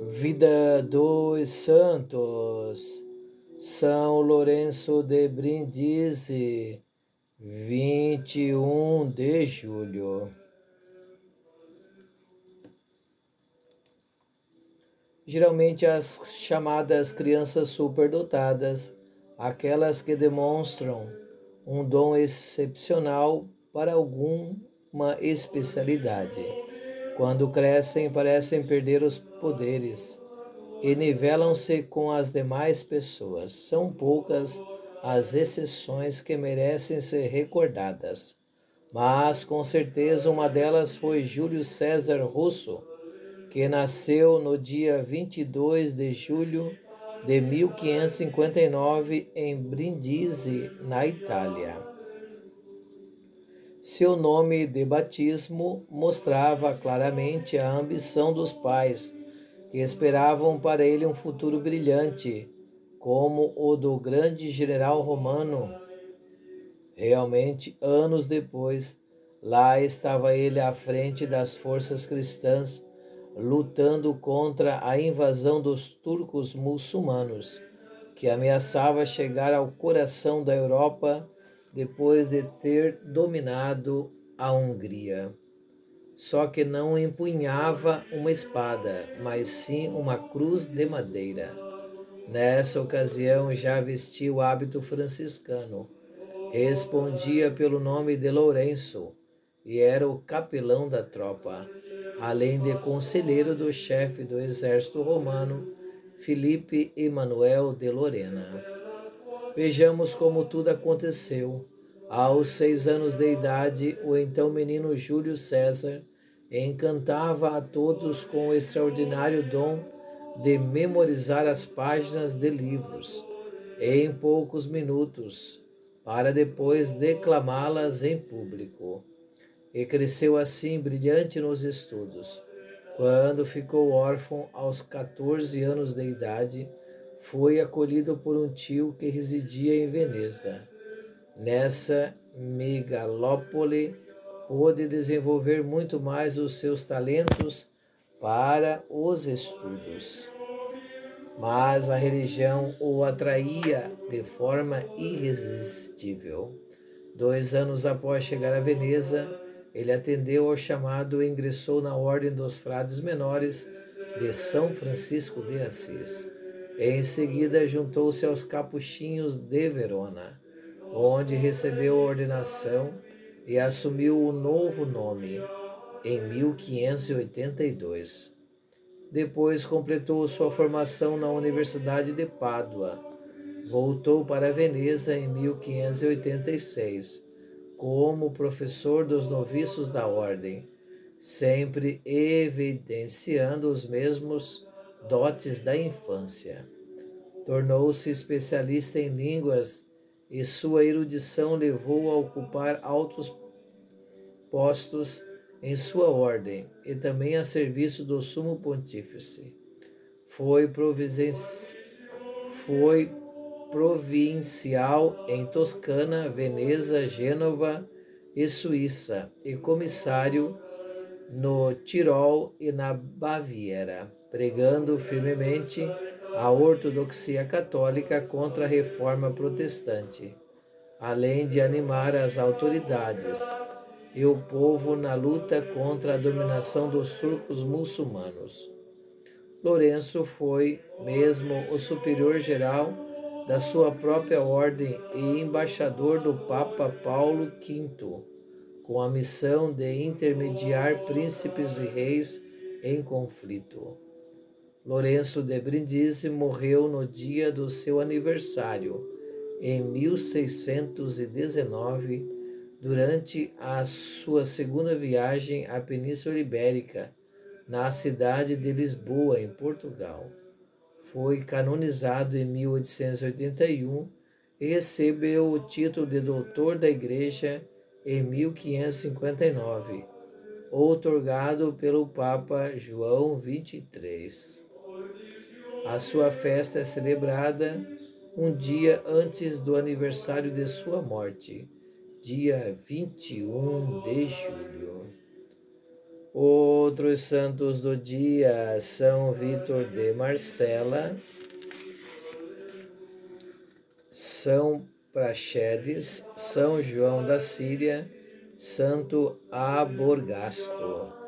Vida dos Santos, São Lourenço de Brindisi, 21 de julho. Geralmente as chamadas crianças superdotadas, aquelas que demonstram um dom excepcional para alguma especialidade. Quando crescem, parecem perder os poderes e nivelam-se com as demais pessoas. São poucas as exceções que merecem ser recordadas, mas com certeza uma delas foi Júlio César Russo, que nasceu no dia 22 de julho de 1559 em Brindisi, na Itália. Seu nome de batismo mostrava claramente a ambição dos pais, que esperavam para ele um futuro brilhante, como o do grande general romano. Realmente, anos depois, lá estava ele à frente das forças cristãs, lutando contra a invasão dos turcos muçulmanos, que ameaçava chegar ao coração da Europa depois de ter dominado a Hungria. Só que não empunhava uma espada, mas sim uma cruz de madeira. Nessa ocasião já vestia o hábito franciscano, respondia pelo nome de Lourenço e era o capelão da tropa, além de conselheiro do chefe do exército romano, Filipe Emanuel de Lorena. Vejamos como tudo aconteceu. Aos 6 anos de idade, o então menino Júlio César encantava a todos com o extraordinário dom de memorizar as páginas de livros em poucos minutos, para depois declamá-las em público. E cresceu assim brilhante nos estudos. Quando ficou órfão aos 14 anos de idade, foi acolhido por um tio que residia em Veneza. Nessa megalópole, pôde desenvolver muito mais os seus talentos para os estudos. Mas a religião o atraía de forma irresistível. 2 anos após chegar a Veneza, ele atendeu ao chamado e ingressou na Ordem dos Frades Menores de São Francisco de Assis. Em seguida, juntou-se aos Capuchinhos de Verona, onde recebeu a ordenação e assumiu o novo nome em 1582. Depois completou sua formação na Universidade de Pádua. Voltou para Veneza em 1586, como professor dos noviços da ordem, sempre evidenciando os mesmos dotes da infância. Tornou-se especialista em línguas e sua erudição levou a ocupar altos postos em sua ordem e também a serviço do Sumo Pontífice. Foi provincial em Toscana, Veneza, Gênova e Suíça e comissário no Tirol e na Baviera, pregando firmemente a ortodoxia católica contra a reforma protestante, além de animar as autoridades e o povo na luta contra a dominação dos turcos muçulmanos. Lourenço foi mesmo o superior-geral da sua própria ordem e embaixador do Papa Paulo V, com a missão de intermediar príncipes e reis em conflito. Lourenço de Brindisi morreu no dia do seu aniversário, em 1619, durante a sua segunda viagem à Península Ibérica, na cidade de Lisboa, em Portugal. Foi canonizado em 1881 e recebeu o título de doutor da Igreja em 1559, outorgado pelo Papa João XXIII. A sua festa é celebrada um dia antes do aniversário de sua morte, dia 21 de julho. Outros santos do dia: São Vítor de Marcela, São Praxedes, São João da Síria, Santo Aborgasto.